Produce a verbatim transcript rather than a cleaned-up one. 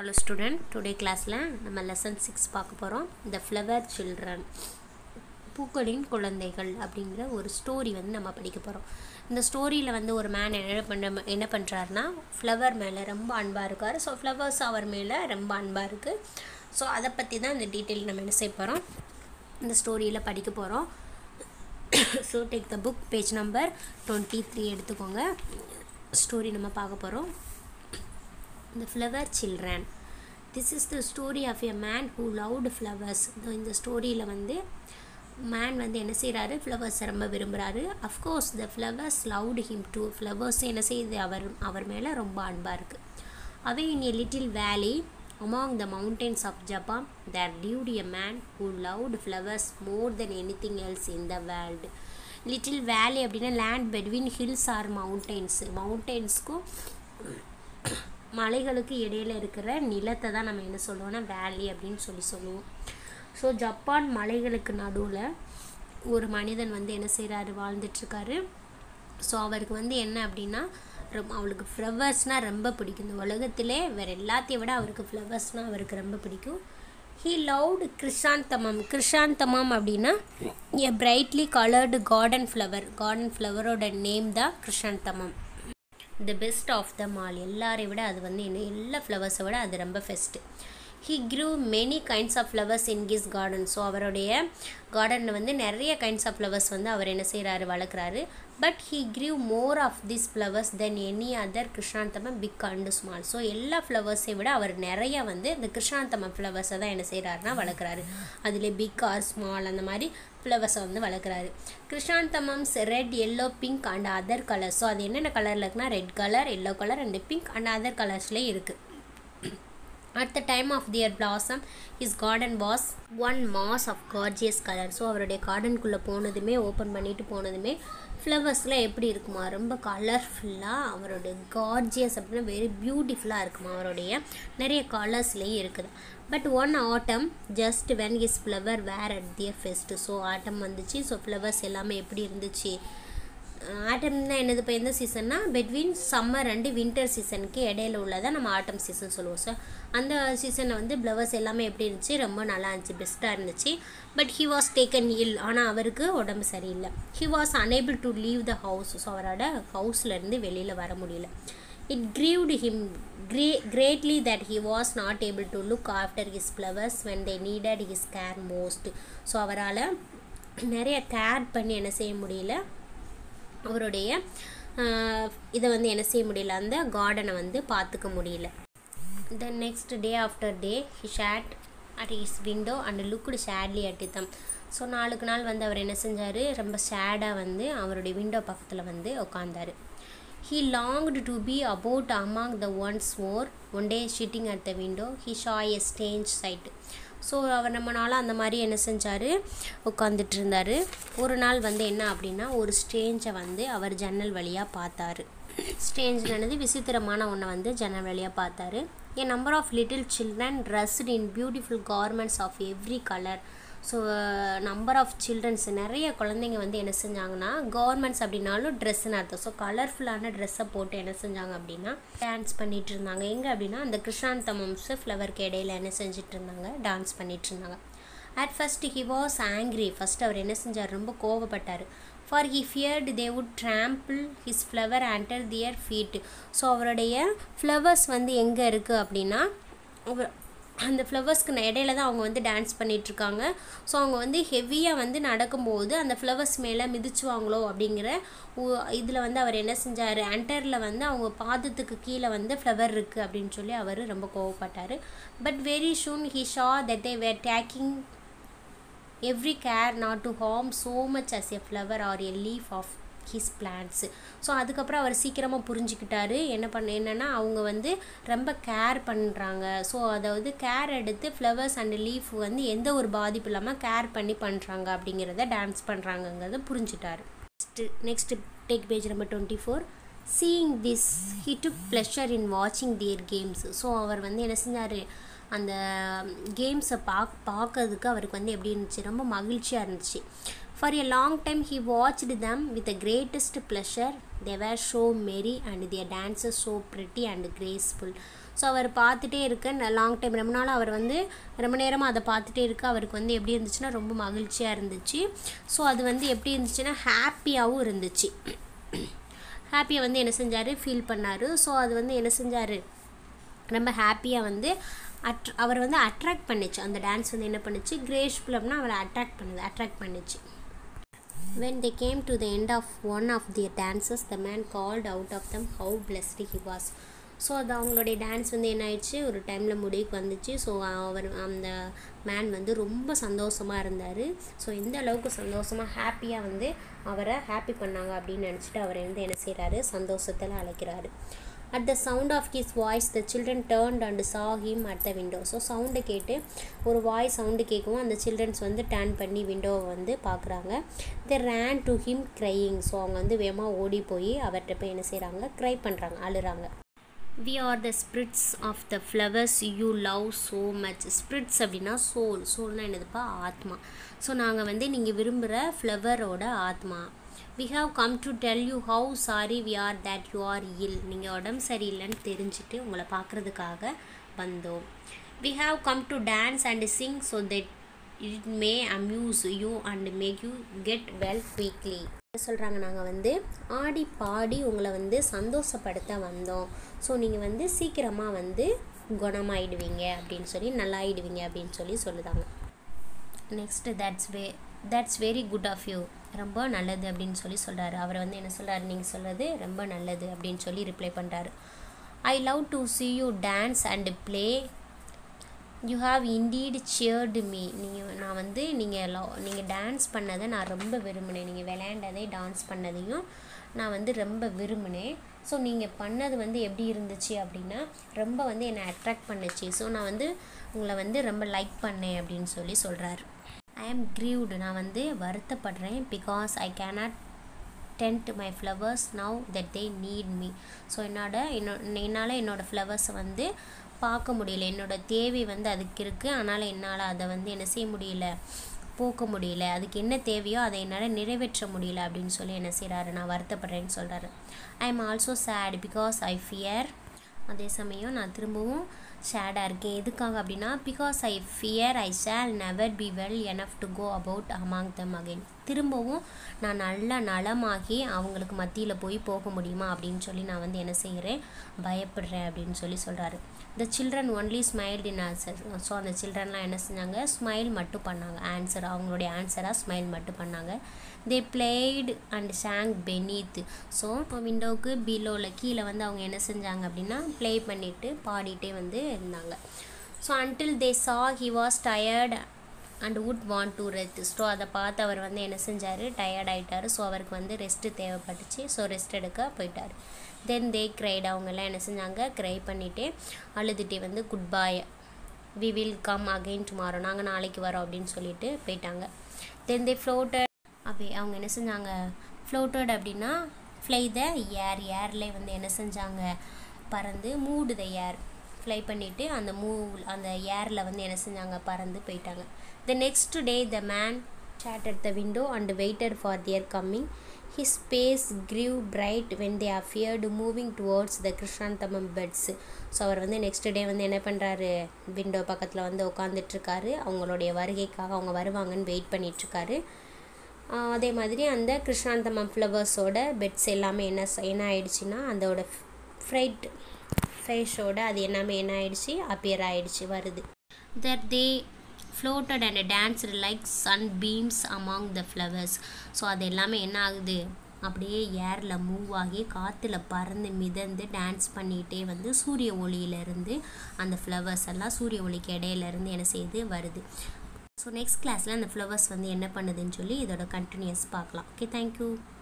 Hello student, today class la நம்ம lesson six பார்க்க போறோம். The flower children. பூக்களின் குழந்தைகள் அப்படிங்கற ஒரு ஸ்டோரி வந்து நம்ம படிக்க போறோம். இந்த ஸ்டோரியில வந்து ஒரு மேன் என்ன பண்ண என்ன பண்றாருன்னா ஃப்ளவர் மேல ரொம்ப அன்பா இருக்காரு. சோ ஃப்ளவர்ஸ் அவர் மேல ரொம்ப அன்பா இருக்கு. சோ அத பத்தி தான் இந்த டீடைல் நம்ம என்ன செய்ய போறோம். இந்த ஸ்டோரியில படிக்க போறோம். So take the book page number twenty-three எடுத்துக்கோங்க. ஸ்டோரி நம்ம பார்க்க போறோம். The flower children. This is the story of a man who loved flowers. இந்த ஸ்டோரியில வந்து man வந்து என்ன செய்றாரு, flowers ரொம்ப விரும்புறாரு. Of course the flowers loved him too. Flowers என்ன செய்யுது, அவர் அவர் மேல ரொம்ப அன்பா இருக்கு. Away in a little valley among the mountains of Japan there lived a man who loved flowers more than anything else in the world. Little valley அப்படினா land between hills or mountains. மவுண்டன்ஸ்க்கும் மலைகளுக்கு இடையில இருக்கிற நிலத்தை தான் நம்ம என்ன சொல்லுவோம்னா வேலி அப்படின்னு சொல்லி சொல்லுவோம். ஸோ ஜப்பான் மலைகளுக்கு நடுவில் ஒரு மனிதன் வந்து என்ன செய்கிறாரு, வாழ்ந்துட்டுருக்காரு. ஸோ அவருக்கு வந்து என்ன அப்படின்னா ரொம்ப அவளுக்கு ஃப்ளவர்ஸ்னால் ரொம்ப பிடிக்கும். இந்த உலகத்திலே வேறு எல்லாத்தையும் விட அவருக்கு ஃப்ளவர்ஸ்னால் அவருக்கு ரொம்ப பிடிக்கும். He loved chrysanthemum. கிருஷாந்தமம் அப்படின்னா a brightly coloured garden flower. Garden ஃப்ளவரோட நேம் தான் chrysanthemum. The best of them all. எல்லாரை விட அது வந்து என்ன, எல்லா ஃப்ளவர்ஸை விட அது ரொம்ப best. He grew many kinds of flowers in his garden. So அவருடைய கார்டனில் வந்து நிறைய கைண்ட்ஸ் ஆஃப் ஃப்ளவர்ஸ் வந்து அவர் என்ன செய்கிறாரு, வளர்க்குறாரு. But he grew more of these flowers than any other chrysanthemum big and small. So எல்லா ஃப்ளவர்ஸை விட அவர் நிறைய வந்து இந்த கிருஷ்ணாந்தமம் ஃப்ளவர்ஸை தான் என்ன செய்கிறாருன்னா வளர்க்குறாரு. அதில் பிக் ஆர் ஸ்மால் அந்த மாதிரி ஃப்ளவர்ஸை வந்து வளர்க்குறாரு. Chrysanthemums red, yellow, pink and other colours. So அது என்னென்ன கலரில் இருக்குன்னா red colour, yellow colour and pink and other கலர்ஸ்லேயே இருக்குது. At the time of their blossom, his garden was one mass of gorgeous color. So அவருடைய கார்டனுக்குள்ளே போனதுமே, open பண்ணிட்டு போனதுமே ஃப்ளவர்ஸ்லாம் எப்படி இருக்குமா, ரொம்ப கலர்ஃபுல்லாக, அவருடைய கார்ஜியஸ் அப்படின்னா வெரி பியூட்டிஃபுல்லாக இருக்குமா, அவருடைய நிறைய கலர்ஸ்லேயும் இருக்குது. But one autumn just when his flower were at their best. So autumn வந்துச்சு. ஸோ ஃப்ளவர்ஸ் எல்லாமே எப்படி இருந்துச்சு, ஆட்டம்னா என்னது, இப்போ எந்த சீசன்னா பெட்வீன் சம்மர் அண்டு வின்டர் சீசனுக்கு இடையில உள்ளதான் நம்ம ஆட்டம் சீசன் சொல்லுவோம். ஸோ அந்த சீசனில் வந்து ஃப்ளவர்ஸ் எல்லாமே எப்படி இருந்துச்சு, ரொம்ப நல்லா இருந்துச்சு, பெஸ்ட்டாக இருந்துச்சு. But he was taken ill. ஆனால் அவருக்கு உடம்பு சரியில்லை. He was unable to leave the house. So அவரோட ஹவுஸ்லேருந்து வெளியில் வர முடியல. It grieved him grey greatly that he was not able to look after his flowers when they needed his care most. So அவரால் நிறைய கேர் பண்ணி என்ன செய்ய முடியல, அவருடைய இதை வந்து என்ன செய்ய முடியல, அந்த கார்டனை வந்து பார்த்துக்க முடியல. The next day after day he sat at his window and looked sadly at them. So நாளுக்கு நாள் வந்து அவர் என்ன செஞ்சார், ரொம்ப ஷேடாக வந்து அவருடைய விண்டோ பக்கத்தில் வந்து உட்காந்தார். He longed to be about among the once more. One day sitting at the window he saw a strange sight. So அவர் நம்ம நாளாக அந்த மாதிரி என்ன செஞ்சார், உட்காந்துட்டு இருந்தார். ஒரு நாள் வந்து என்ன அப்படின்னா ஒரு ஸ்ட்ரேஞ்சை வந்து அவர் ஜன்னல் வழியாக பார்த்தாரு. ஸ்ட்ரேஞ்ச்னது விசித்திரமான ஒன்றை வந்து ஜன்னல் வழியாக பார்த்தாரு. A number of little children dressed in beautiful garments of every color. So number of childrens, நிறைய குழந்தைங்க வந்து என்ன செஞ்சாங்கன்னா, கவர்மெண்ட்ஸ் அப்படின்னாலும் ட்ரெஸ்ஸுன்னு அர்த்தம். ஸோ கலர்ஃபுல்லான ட்ரெஸ்ஸை போட்டு என்ன செஞ்சாங்க அப்படின்னா டான்ஸ் பண்ணிகிட்டு இருந்தாங்க. எங்கே அப்படின்னா அந்த கிருஷ்ணாந்தமம்ஸ் ஃப்ளவருக்கு இடையில என்ன செஞ்சுட்டு இருந்தாங்க, டான்ஸ் பண்ணிகிட்டு இருந்தாங்க. At first he was angry. First அவர் என்ன செஞ்சார், ரொம்ப கோவப்பட்டார். For he feared they would trample his flower under their feet. So அவருடைய ஃப்ளவர்ஸ் வந்து எங்கே இருக்குது அப்படின்னா அந்த ஃப்ளவர்ஸ்க்கு இடையில தான் அவங்க வந்து டான்ஸ் பண்ணிகிட்ருக்காங்க. ஸோ அவங்க வந்து ஹெவியாக வந்து நடக்கும்போது அந்த ஃப்ளவர்ஸ் மேலே மிதிச்சுவாங்களோ அப்படிங்கிற இதில் வந்து அவர் என்ன செஞ்சார், அண்டரில் வந்து அவங்க பாதத்துக்கு கீழே வந்து ஃப்ளவர் இருக்குது அப்படின்னு சொல்லி அவர் ரொம்ப கோவப்பட்டார். But very soon he saw that they were taking every care not to harm so much as a flower or a leaf of his plants. So அதுக்கப்புறம் அவர் சீக்கிரமாக புரிஞ்சுக்கிட்டாரு என்ன பண்ண என்னென்னா அவங்க வந்து ரொம்ப கேர் பண்ணுறாங்க. ஸோ அதாவது கேர் எடுத்து ஃப்ளவர்ஸ் அண்ட் லீஃப் வந்து எந்த ஒரு பாதிப்பு இல்லாமல் கேர் பண்ணி பண்ணுறாங்க அப்படிங்கிறத டான்ஸ் பண்ணுறாங்கங்கிறத புரிஞ்சுட்டாரு. Next next take page number twenty four. Seeing this he took pleasure in வாட்சிங் தியர் கேம்ஸ். ஸோ அவர் வந்து என்ன செஞ்சார், அந்த கேம்ஸை பாக் பார்க்கறதுக்கு அவருக்கு வந்து எப்படி இருந்துச்சு, ரொம்ப மகிழ்ச்சியாக இருந்துச்சு. For a long time he watched them with the greatest pleasure. They were so merry and their dances so pretty and graceful. So அவர் பார்த்துட்டே இருக்க லாங் டைம் ரொம்ப நாள் அவர் வந்து ரொம்ப நேரமாக அதை பார்த்துட்டே இருக்க அவருக்கு வந்து எப்படி இருந்துச்சுன்னா ரொம்ப மகிழ்ச்சியாக இருந்துச்சு. ஸோ அது வந்து எப்படி இருந்துச்சுன்னா ஹாப்பியாகவும் இருந்துச்சு. ஹாப்பியாக வந்து என்ன செஞ்சார், ஃபீல் பண்ணார். ஸோ அது வந்து என்ன செஞ்சார், ரொம்ப ஹாப்பியாக வந்து அட் அவர் வந்து அட்ராக்ட் பண்ணிச்சு. அந்த டான்ஸ் வந்து என்ன பண்ணிச்சு, கிரேஸ்ஃபுல் அப்படின்னா அவரை அட்ராக்ட் பண்ணுது, அட்ராக்ட் பண்ணிச்சு. When they came to the end of one of their dances, the man called out of them how blessed he was. So அது அவங்களுடைய டான்ஸ் வந்து என்ன ஆயிடுச்சு, ஒரு டைமில் முடிவுக்கு வந்துச்சு. ஸோ அவர் அந்த மேன் வந்து ரொம்ப சந்தோஷமாக இருந்தார். ஸோ எந்த அளவுக்கு சந்தோஷமாக ஹாப்பியாக வந்து அவரை ஹாப்பி பண்ணாங்க அப்படின்னு நினச்சிட்டு அவரை வந்து என்ன செய்கிறாரு, சந்தோஷத்தில் அழைக்கிறாரு. At the sound of his voice, the children turned and saw him at the window. So சவுண்டை கேட்டு ஒரு வாய்ஸ் சவுண்டு கேட்கவும் அந்த சில்ட்ரன்ஸ் வந்து டர்ன் பண்ணி விண்டோவை வந்து பார்க்குறாங்க. they ran to him crying. So அவங்க வந்து வேகமாக ஓடி போய் அவர்கிட்ட போய் என்ன செய்கிறாங்க, க்ரை பண்ணுறாங்க, அழுறாங்க. we are the spirits of the flowers you love so much. spirits அப்படின்னா சோல், சோல்னால் என்னதுப்பா, ஆத்மா. ஸோ நாங்கள் வந்து நீங்கள் விரும்புகிற ஃப்ளவரோட ஆத்மா. we have come to tell you how sorry we are that you are ill. நீங்கள் உடம்பு சரியில்லைன்னு தெரிஞ்சுட்டு உங்களை பார்க்குறதுக்காக வந்தோம். we have come to dance and sing so that it may amuse you and make you get well quickly. சொல்கிறாங்க, நாங்கள் வந்து ஆடி பாடி உங்களை வந்து சந்தோஷப்படுத்த வந்தோம். ஸோ நீங்கள் வந்து சீக்கிரமாக வந்து குணமாயிடுவீங்க அப்படின்னு சொல்லி, நல்லாயிடுவீங்க அப்படின்னு சொல்லி சொல்லுதாங்க. Next that's way that's very good of you. ரொம்ப நல்லது அப்படின்னு சொல்லி சொல்கிறாரு. அவர் வந்து என்ன சொல்கிறாரு, நீங்கள் சொல்கிறது ரொம்ப நல்லது அப்படின்னு சொல்லி ரிப்ளை பண்ணுறாரு. I love to see you dance and play. You have indeed cheered me. நீங்கள் நான் வந்து நீங்கள் லவ் நீங்கள் டான்ஸ் பண்ணதை நான் ரொம்ப விரும்பினேன். நீங்கள் விளையாண்டதை டான்ஸ் பண்ணதையும் நான் வந்து ரொம்ப விரும்பினேன். ஸோ நீங்கள் பண்ணது வந்து எப்படி இருந்துச்சு அப்படின்னா ரொம்ப வந்து என்னை அட்ராக்ட் பண்ணுச்சு. ஸோ நான் வந்து உங்களை வந்து ரொம்ப லைக் பண்ணேன் அப்படின்னு சொல்லி சொல்கிறாரு. ஐ ஆம் grieved. நான் வந்து வருத்தப்படுறேன். Because I cannot tend my flowers now that they need me. So என்னோட என்னோ என்னால் என்னோடய ஃப்ளவர்ஸை வந்து பார்க்க முடியல. என்னோடய தேவை வந்து அதுக்கு இருக்குது. அதனால் என்னால் அதை வந்து என்ன செய்ய முடியல, போக்க முடியல. அதுக்கு என்ன தேவையோ அதை என்னால் நிறைவேற்ற முடியல அப்படின்னு சொல்லி என்ன செய்கிறாரு, நான் வருத்தப்படுறேன்னு சொல்கிறாரு. I am also sad because I fear. அதே சமயம் நான் திரும்பவும் சேடாக இருக்கேன். எதுக்காக அப்படின்னா because I fear I shall never be well enough to go about among them again. திரும்பவும் நான் நல்ல நலமாகி அவங்களுக்கு மத்தியில் போய் போக முடியுமா அப்படின்னு சொல்லி நான் வந்து என்ன செய்கிறேன், பயப்படுறேன் அப்படின்னு சொல்லி சொல்கிறாரு. The children only smiled in answer. So அந்த சில்ட்ரன்லாம் என்ன செஞ்சாங்க, ஸ்மைல் மட்டும் பண்ணாங்க. ஆன்சர் அவங்களுடைய ஆன்சராக ஸ்மைல் மட்டும் பண்ணாங்க. They played and sang beneath. So இப்போ விண்டோவுக்கு பிலோவில் கீழே வந்து அவங்க என்ன செஞ்சாங்க அப்படின்னா ப்ளே பண்ணிவிட்டு பாடிட்டே வந்து இருந்தாங்க. So until they saw he was tired and would want to rest. So அதை பார்த்து அவர் வந்து என்ன செஞ்சார், டயர்ட் ஆகிட்டார். ஸோ அவருக்கு வந்து ரெஸ்ட்டு தேவைப்பட்டுச்சு. ஸோ ரெஸ்ட் எடுக்க போயிட்டார். Then they cried. அவங்கெல்லாம் என்ன செஞ்சாங்க, க்ரை பண்ணிவிட்டு அழுதுகிட்டே வந்து good bye, we will come again tomorrow, நாங்கள் நாளைக்கு வரோம் அப்படின்னு சொல்லிட்டு போயிட்டாங்க. Then they floated. அப்படி அவங்க என்ன செஞ்சாங்க, ஃப்ளோட்டட் அப்படின்னா ஃப்ளை த ஏர். ஏர்லேயே வந்து என்ன செஞ்சாங்க, பறந்து மூடு த ஏர், ஃப்ளை பண்ணிவிட்டு அந்த மூவ் அந்த ஏரில் வந்து என்ன செஞ்சாங்க, பறந்து போயிட்டாங்க. The next day the man sat at the window and waited for their coming. His face grew bright when they appeared moving towards the chrysanthemum beds. So அவர் வந்து நெக்ஸ்ட் டே வந்து என்ன பண்ணுறாரு, விண்டோ பக்கத்தில் வந்து உட்காந்துட்ருக்காரு. அவங்களுடைய வருகைக்காக அவங்க வருவாங்கன்னு வெயிட் பண்ணிகிட்ருக்காரு. அதே மாதிரி அந்த கிருஷ்ணாந்தமம் ஃப்ளவர்ஸோட பெட்ஸ் எல்லாமே என்ன என்ன ஆயிடுச்சுன்னா அதோட ஃப்ரைட் ஃபேஷோட அது எல்லாமே என்ன ஆயிடுச்சு, அப்பியர் ஆகிடுச்சு, வருது. that they floated and danced like sunbeams among the flowers. So அது எல்லாமே என்ன ஆகுது, அப்படியே ஏரில் மூவ் ஆகி காற்றுல பறந்து மிதந்து டான்ஸ் பண்ணிகிட்டே வந்து சூரிய ஒளியிலேருந்து அந்த ஃப்ளவர்ஸ் எல்லாம் சூரிய ஒளிக்கு இடையிலேருந்து என்ன செய்யுது, வருது. ஸோ நெக்ஸ்ட் கிளாஸில் அந்த ஃப்ளவர்ஸ் வந்து என்ன பண்ணுதுன்னு சொல்லி இதோட கண்டினியூஸ் பார்க்கலாம். Okay, thank you.